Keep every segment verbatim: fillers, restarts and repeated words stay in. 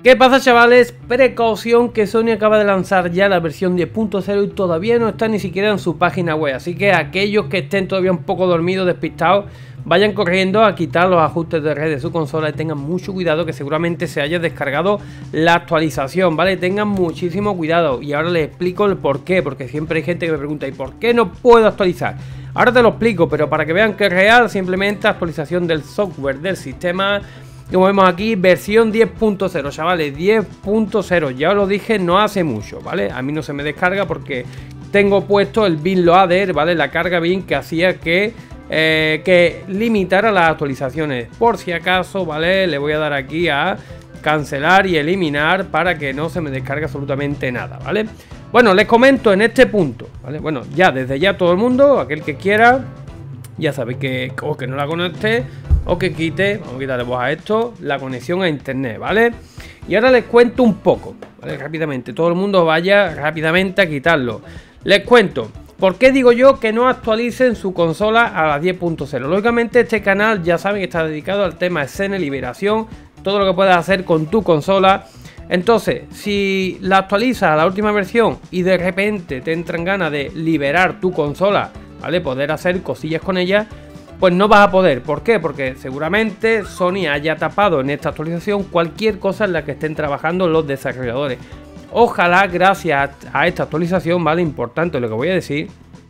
¿Qué pasa, chavales? Precaución, que Sony acaba de lanzar ya la versión diez punto cero y todavía no está ni siquiera en su página web. Así que aquellos que estén todavía un poco dormidos, despistados, vayan corriendo a quitar los ajustes de red de su consola y tengan mucho cuidado, que seguramente se haya descargado la actualización, ¿vale? Tengan muchísimo cuidado y ahora les explico el por qué, porque siempre hay gente que me pregunta ¿y por qué no puedo actualizar? Ahora te lo explico, pero para que vean que es real, simplemente actualización del software del sistema. Como vemos aquí, versión diez punto cero, chavales, diez punto cero, ya os lo dije no hace mucho, ¿vale? A mí no se me descarga porque tengo puesto el bin loader, ¿vale? La carga bin que hacía que, eh, que limitara las actualizaciones. Por si acaso, ¿vale? Le voy a dar aquí a cancelar y eliminar para que no se me descargue absolutamente nada, ¿vale? Bueno, les comento en este punto, ¿vale? Bueno, ya desde ya todo el mundo, aquel que quiera, ya sabéis que, o que no la conecte o que quite, vamos a quitarle voz a esto, la conexión a internet, ¿vale? Y ahora les cuento un poco, ¿vale? Rápidamente, todo el mundo vaya rápidamente a quitarlo. Les cuento, ¿por qué digo yo que no actualicen su consola a la diez punto cero? Lógicamente este canal ya saben que está dedicado al tema escena y liberación, todo lo que puedas hacer con tu consola. Entonces, si la actualizas a la última versión y de repente te entran ganas de liberar tu consola, ¿vale? Poder hacer cosillas con ella, pues no vas a poder. ¿Por qué? Porque seguramente Sony haya tapado en esta actualización cualquier cosa en la que estén trabajando los desarrolladores. Ojalá gracias a esta actualización, ¿vale? Importante lo que voy a decir.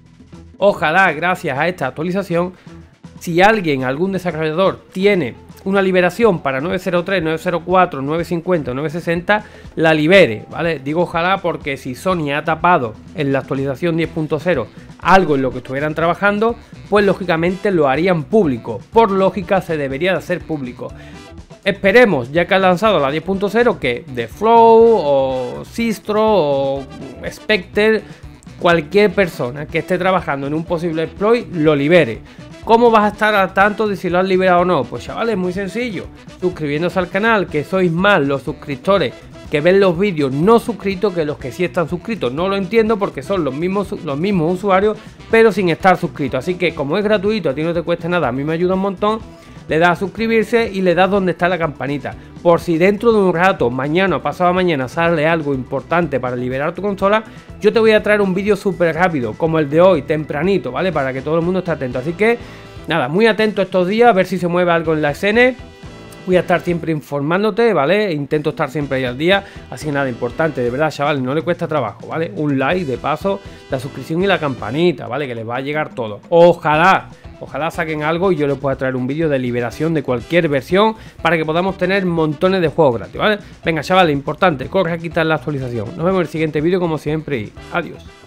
Ojalá gracias a esta actualización, si alguien, algún desarrollador tiene una liberación para nueve cero tres, nueve cero cuatro, nueve cincuenta, nueve sesenta, la libere, ¿vale? Digo ojalá porque si Sony ha tapado en la actualización diez punto cero algo en lo que estuvieran trabajando, pues lógicamente lo harían público. Por lógica se debería de hacer público. Esperemos, ya que han lanzado la diez punto cero, que The Flow o Sistro o Spectre, cualquier persona que esté trabajando en un posible exploit, lo libere. ¿Cómo vas a estar al tanto de si lo has liberado o no? Pues chavales, muy sencillo, suscribiéndose al canal, que sois más los suscriptores que ven los vídeos no suscritos que los que sí están suscritos. No lo entiendo porque son los mismos, los mismos usuarios, pero sin estar suscritos. Así que como es gratuito, a ti no te cuesta nada, a mí me ayuda un montón. Le das a suscribirse y le das donde está la campanita. Por si dentro de un rato, mañana o pasado mañana, sale algo importante para liberar tu consola, yo te voy a traer un vídeo súper rápido, como el de hoy, tempranito, ¿vale? Para que todo el mundo esté atento. Así que, nada, muy atento estos días, a ver si se mueve algo en la escena. Voy a estar siempre informándote, ¿vale? Intento estar siempre ahí al día. Así que nada, importante, de verdad, chavales, no le cuesta trabajo, ¿vale? Un like, de paso, la suscripción y la campanita, ¿vale? Que les va a llegar todo. Ojalá, ojalá saquen algo y yo les pueda traer un vídeo de liberación de cualquier versión para que podamos tener montones de juegos gratis, ¿vale? Venga, chavales, importante, corre a quitar la actualización. Nos vemos en el siguiente vídeo como siempre y adiós.